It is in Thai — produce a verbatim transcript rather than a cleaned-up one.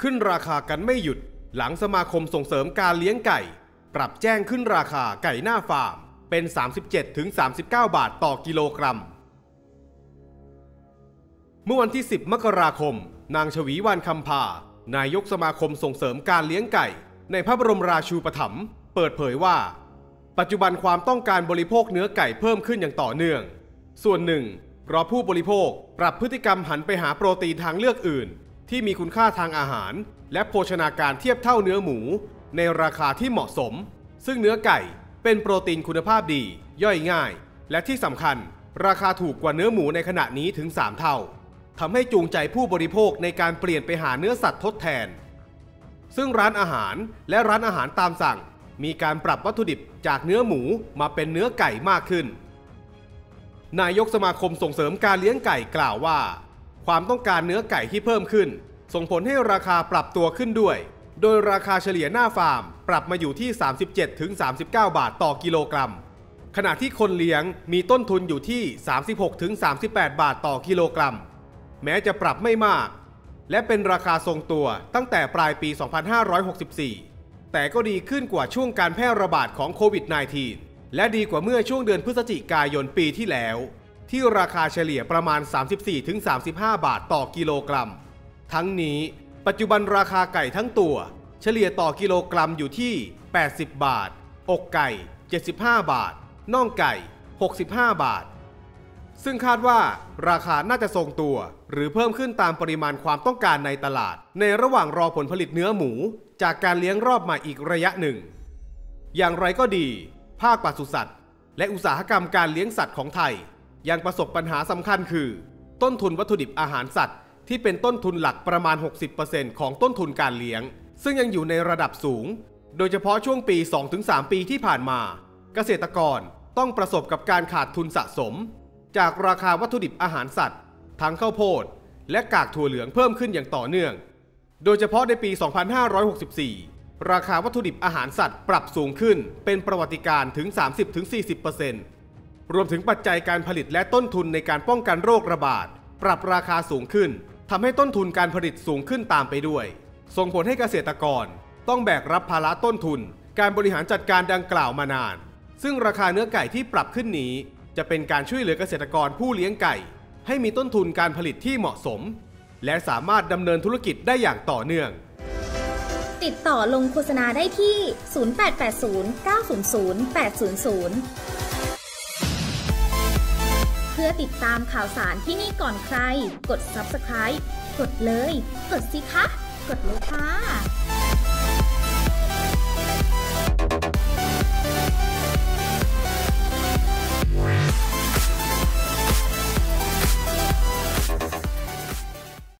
ขึ้นราคากันไม่หยุดหลังสมาคมส่งเสริมการเลี้ยงไก่ปรับแจ้งขึ้นราคาไก่หน้าฟาร์มเป็น สามสิบเจ็ดถึงสามสิบเก้า บาทต่อกิโลกรัมเมื่อวันที่สิบมกราคมนางชวีวรรณคำพานายกสมาคมส่งเสริมการเลี้ยงไก่ในพระบรมราชูปถัมภ์เปิดเผยว่าปัจจุบันความต้องการบริโภคเนื้อไก่เพิ่มขึ้นอย่างต่อเนื่องส่วนหนึ่งเพราะผู้บริโภคปรับพฤติกรรมหันไปหาโปรตีนทางเลือกอื่นที่มีคุณค่าทางอาหารและโภชนาการเทียบเท่าเนื้อหมูในราคาที่เหมาะสมซึ่งเนื้อไก่เป็นโปรตีนคุณภาพดีย่อยง่ายและที่สำคัญราคาถูกกว่าเนื้อหมูในขณะนี้ถึงสามเท่าทำให้จูงใจผู้บริโภคในการเปลี่ยนไปหาเนื้อสัตว์ทดแทนซึ่งร้านอาหารและร้านอาหารตามสั่งมีการปรับวัตถุดิบจากเนื้อหมูมาเป็นเนื้อไก่มากขึ้นนายกสมาคมส่งเสริมการเลี้ยงไก่กล่าวว่าความต้องการเนื้อไก่ที่เพิ่มขึ้นส่งผลให้ราคาปรับตัวขึ้นด้วยโดยราคาเฉลี่ยหน้าฟาร์มปรับมาอยู่ที่ สามสิบเจ็ดถึงสามสิบเก้า บาทต่อกิโลกรัมขณะที่คนเลี้ยงมีต้นทุนอยู่ที่ สามสิบหกถึงสามสิบแปด บาทต่อกิโลกรัมแม้จะปรับไม่มากและเป็นราคาทรงตัวตั้งแต่ปลายปี สองพันห้าร้อยหกสิบสี่ แต่ก็ดีขึ้นกว่าช่วงการแพร่ระบาดของโควิด สิบเก้า และดีกว่าเมื่อช่วงเดือนพฤศจิกายนปีที่แล้วที่ราคาเฉลี่ยประมาณ สามสิบสี่ถึงสามสิบห้า บาทต่อกิโลกรัมทั้งนี้ปัจจุบันราคาไก่ทั้งตัวเฉลี่ยต่อกิโลกรัมอยู่ที่แปดสิบบาทอกไก่เจ็ดสิบห้าบาทน่องไก่หกสิบห้าบาทซึ่งคาดว่าราคาน่าจะทรงตัวหรือเพิ่มขึ้นตามปริมาณความต้องการในตลาดในระหว่างรอผลผลิตเนื้อหมูจากการเลี้ยงรอบใหม่อีกระยะหนึ่งอย่างไรก็ดีภาคปศุสัตว์และอุตสาหกรรมการเลี้ยงสัตว์ของไทยยังประสบปัญหาสำคัญคือต้นทุนวัตถุดิบอาหารสัตว์ที่เป็นต้นทุนหลักประมาณ หกสิบเปอร์เซ็นต์ ของต้นทุนการเลี้ยงซึ่งยังอยู่ในระดับสูงโดยเฉพาะช่วงปี สองถึงสาม ปีที่ผ่านมาเกษตรกรต้องประสบกับการขาดทุนสะสมจากราคาวัตถุดิบอาหารสัตว์ทั้งข้าวโพดและกากถั่วเหลืองเพิ่มขึ้นอย่างต่อเนื่องโดยเฉพาะในปี สองพันห้าร้อยหกสิบสี่ ราคาวัตถุดิบอาหารสัตว์ปรับสูงขึ้นเป็นประวัติการณ์ถึง สามสิบถึงสี่สิบเปอร์เซ็นต์ รวมถึงปัจจัยการผลิตและต้นทุนในการป้องกันโรคระบาดปรับราคาสูงขึ้นทำให้ต้นทุนการผลิตสูงขึ้นตามไปด้วยส่งผลให้เกษตรกรต้องแบกรับภาระต้นทุนการบริหารจัดการดังกล่าวมานานซึ่งราคาเนื้อไก่ที่ปรับขึ้นนี้จะเป็นการช่วยเหลือเกษตรกรผู้เลี้ยงไก่ให้มีต้นทุนการผลิตที่เหมาะสมและสามารถดำเนินธุรกิจได้อย่างต่อเนื่องติดต่อลงโฆษณาได้ที่ ศูนย์ แปด แปด ศูนย์ เก้า ศูนย์ ศูนย์ แปด ศูนย์ ศูนย์ เพื่อติดตามข่าวสารที่นี่ก่อนใครกด ซับสไครบ์ กดเลยกดสิคะกดเลยค่ะ